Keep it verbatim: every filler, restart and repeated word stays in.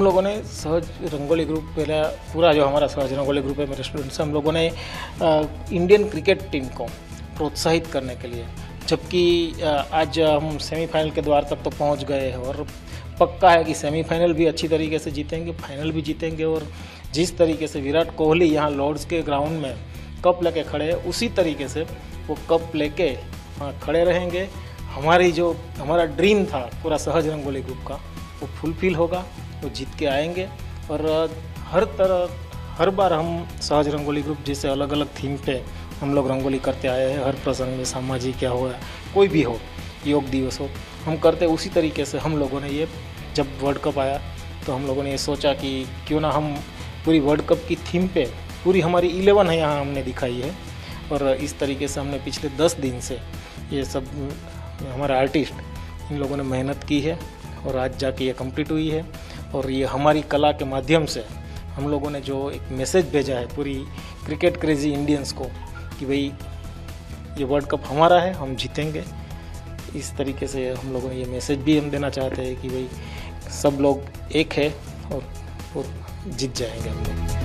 हम लोगों ने सहज रंगोली ग्रुप पहले पूरा जो हमारा सहज रंगोली ग्रुप है मेरे स्टूडेंट से, हम लोगों ने इंडियन क्रिकेट टीम को प्रोत्साहित करने के लिए, जबकि आज हम सेमीफाइनल के द्वार तक तो पहुंच गए हैं और पक्का है कि सेमीफाइनल भी अच्छी तरीके से जीतेंगे, फाइनल भी जीतेंगे। और जिस तरीके से विराट कोहली यहाँ लॉर्ड्स के ग्राउंड में कप लेके खड़े हैं, उसी तरीके से वो कप लेके वहाँ खड़े रहेंगे। हमारी जो हमारा ड्रीम था पूरा सहज रंगोली ग्रुप का, वो फुलफिल होगा, वो जीत के आएंगे। और हर तरह हर बार हम सहज रंगोली ग्रुप जैसे अलग अलग थीम पे हम लोग रंगोली करते आए हैं। हर प्रसंग में, सामाजिक क्या हो, कोई भी हो, योग दिवस हो, हम करते उसी तरीके से। हम लोगों ने ये जब वर्ल्ड कप आया तो हम लोगों ने ये सोचा कि क्यों ना हम पूरी वर्ल्ड कप की थीम पे पूरी हमारी इलेवन है यहाँ हमने दिखाई है। और इस तरीके से हमने पिछले दस दिन से ये सब हमारा आर्टिस्ट इन लोगों ने मेहनत की है और आज जाके ये कंप्लीट हुई है। और ये हमारी कला के माध्यम से हम लोगों ने जो एक मैसेज भेजा है पूरी क्रिकेट क्रेजी इंडियंस को कि भाई ये वर्ल्ड कप हमारा है, हम जीतेंगे। इस तरीके से हम लोगों ने ये मैसेज भी हम देना चाहते हैं कि भाई सब लोग एक है और, और जीत जाएंगे हम लोग।